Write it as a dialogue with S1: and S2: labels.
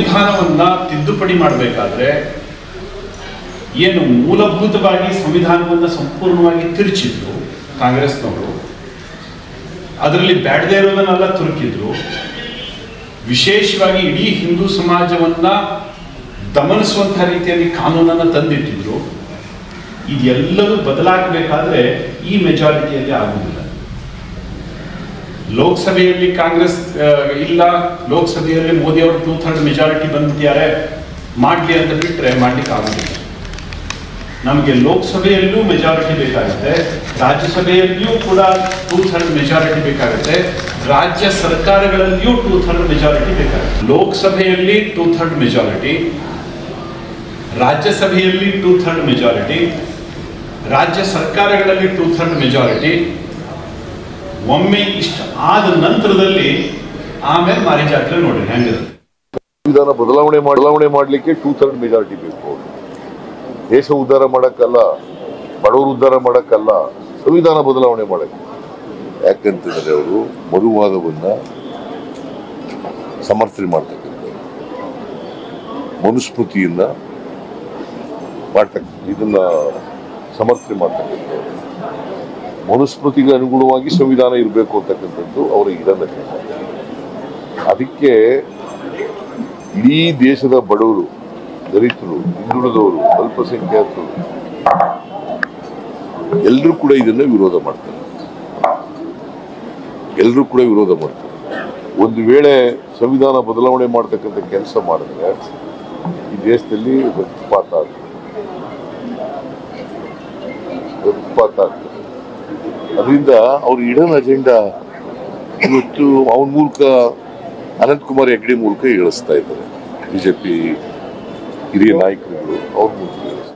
S1: ಸಂವಿಧಾನವನ್ನ ತಿದ್ದುಪಡಿ ಮಾಡಬೇಕಾದ್ರೆ ಏನು ಮೂಲಭೂತವಾಗಿ ಸಂವಿಧಾನವನ್ನು ಸಂಪೂರ್ಣವಾಗಿ ತಿರುಚಿದ್ರು ಕಾಂಗ್ರೆಸ್ನವರು, ಅದರಲ್ಲಿ ಬ್ಯಾಡದೇ ಇರೋದನ್ನೆಲ್ಲ ತುರುಕಿದ್ರು, ವಿಶೇಷವಾಗಿ ಇಡೀ ಹಿಂದೂ ಸಮಾಜವನ್ನ ದಮನಿಸುವಂತಹ ರೀತಿಯಲ್ಲಿ ಕಾನೂನನ್ನು ತಂದಿಟ್ಟಿದ್ರು. ಇದೆಲ್ಲವೂ ಬದಲಾಗಬೇಕಾದ್ರೆ ಈ ಮೆಜಾರಿಟಿಯಲ್ಲಿ ಆಗುವುದಿಲ್ಲ. ಲೋಕಸಭೆಯಲ್ಲಿ ಕಾಂಗ್ರೆಸ್ ಇಲ್ಲ, ಲೋಕಸಭೆಯಲ್ಲಿ ಮೋದಿ ಅವರು 2/3 ಮೆಜಾರಿಟಿ ಬಂದಿದ್ದಾರೆ, ಮಾಡಲಿ ಅಂತ ಬಿಟ್ಟರೆ ಮಾಡ್ಲಿಕ್ಕೆ ಆಗುದಿಲ್ಲ. ನಮಗೆ ಲೋಕಸಭೆಯಲ್ಲೂ ಮೆಜಾರಿಟಿ ಬೇಕಾಗುತ್ತೆ, ರಾಜ್ಯಸಭೆಯಲ್ಲಿಯೂ ಕೂಡ 2/3 ಮೆಜಾರಿಟಿ ಬೇಕಾಗುತ್ತೆ, ರಾಜ್ಯ ಸರ್ಕಾರಗಳಲ್ಲಿಯೂ 2/3 ಮೆಜಾರಿಟಿ ಬೇಕಾಗುತ್ತೆ. ಲೋಕಸಭೆಯಲ್ಲಿ 2/3 ಮೆಜಾರಿಟಿ, ರಾಜ್ಯಸಭೆಯಲ್ಲಿ 2/3 ಮೆಜಾರಿಟಿ, ರಾಜ್ಯ ಸರ್ಕಾರಗಳಲ್ಲಿ 2/3 ಮೆಜಾರಿಟಿ. ಒಮ್ಮೆ ಇಷ್ಟು ಆದ ನಂತರದಲ್ಲಿ ಆಮೇಲೆ ಮಾರಿ ಜಾತ್ರೆ ನೋಡ್ರಿ ಹೆಂಗಿದೆ.
S2: ಸಂವಿಧಾನ ಬದಲಾವಣೆ ಮಾಡಲಿಕ್ಕೆ 2/3 ಮೆಜಾರಿಟಿ ಬೇಕು. ದೇಶ ಉದ್ಧಾರ ಮಾಡಕ್ಕಲ್ಲ, ಬಡವರು ಉದ್ಧಾರ ಮಾಡಕ್ಕಲ್ಲ, ಸಂವಿಧಾನ ಬದಲಾವಣೆ ಮಾಡಕ್ಕೆ. ಯಾಕಂತಂದ್ರೆ ಅವರು ಮರುವಾದವನ್ನ ಸಮರ್ಥನೆ ಮಾಡ್ತಕ್ಕಂಥ, ಮನುಸ್ಮೃತಿಯನ್ನ ಇದನ್ನ ಸಮರ್ಥನೆ ಮಾಡ್ತಕ್ಕಂಥ, ಮನುಸ್ಮೃತಿಗೆ ಅನುಗುಣವಾಗಿ ಸಂವಿಧಾನ ಇರಬೇಕು ಅಂತಕ್ಕಂಥದ್ದು ಅವರ ಇಡನ. ಅದಕ್ಕೆ ಇಡೀ ದೇಶದ ಬಡವರು, ದಲಿತರು, ಹಿಂದುಳಿದವರು, ಅಲ್ಪಸಂಖ್ಯಾತರು ಎಲ್ಲರೂ ಕೂಡ ಇದನ್ನ ವಿರೋಧ ಮಾಡ್ತಾರೆ. ಒಂದು ವೇಳೆ ಸಂವಿಧಾನ ಬದಲಾವಣೆ ಮಾಡ್ತಕ್ಕಂಥ ಕೆಲಸ ಮಾಡಿದ್ರೆ ಈ ದೇಶದಲ್ಲಿ ರಕ್ತಪಾತ ಆಗ್ತದೆ. ಅದರಿಂದ ಅವ್ರ ಇಡನ್ ಅಜೆಂಡಾ ಇವತ್ತು ಅವನ ಮೂಲಕ, ಅನಂತಕುಮಾರ್ ಹೆಗಡೆ ಮೂಲಕ ಹೇಳಿಸ್ತಾ ಇದ್ದಾರೆ. ಬಿಜೆಪಿ ಹಿರಿಯ ನಾಯಕರುಗಳು ಅವ್ರ ಮೂಲಕ